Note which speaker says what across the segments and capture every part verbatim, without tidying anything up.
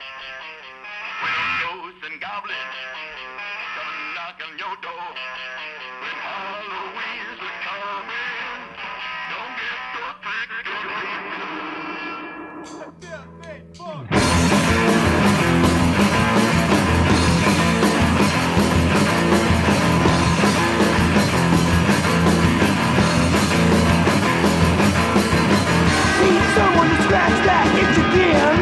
Speaker 1: When ghosts and goblins come and knock on your door. When Halloween's a coming, don't get so
Speaker 2: Need someone to scratch that itch again.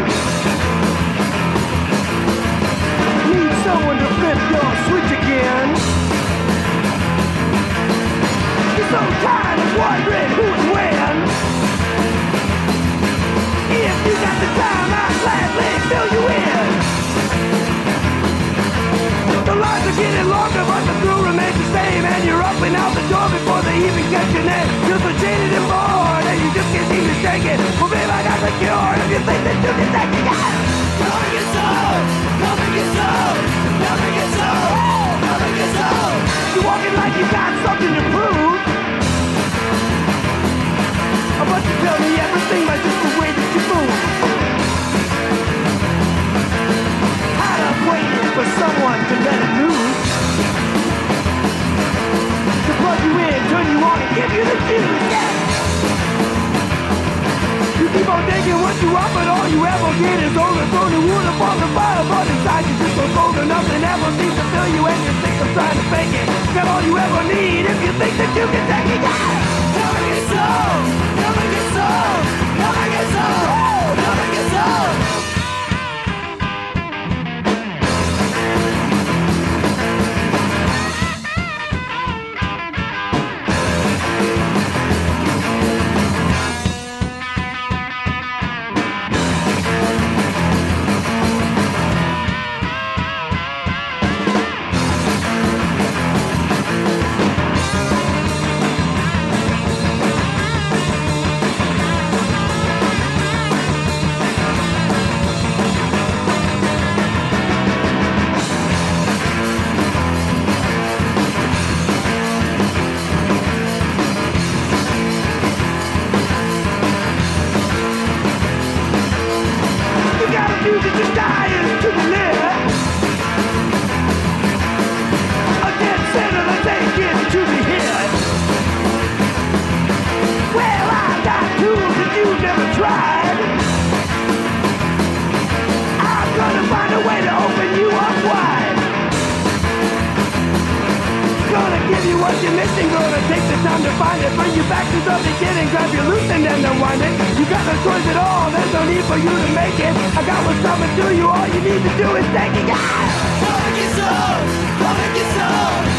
Speaker 2: Need someone to flip your switch again. You're so tired of wondering who and when. If you got the time, I'll gladly fill you in. The lines are getting longer, but the thrill remains the same. And you're up and out the door before they even get your name. You're so jaded and bored, and you just can't seem to shake it. Well, babe, I got the cure. If you think that you can take it, come and get some, come and get some, come and get some, come and get some. You're walking like you got something to prove. But you tell me everything by just the way that you move. Tired of waiting for someone to let it loose. To plug you in, turn you on, and give you the juice, yeah. You keep on taking what you want, but all you ever get is overthrown. You wood upon the fire, but inside you just so cold and nothing ever seems to fill you, and you're sick of trying to fake it. Got all you ever need if you think that you can take it, yeah. Come and get some, come and get some, come and get some, come and get some. For you to make it, I got what's coming to you. All you need to do is take it. Come and get some, come and get some.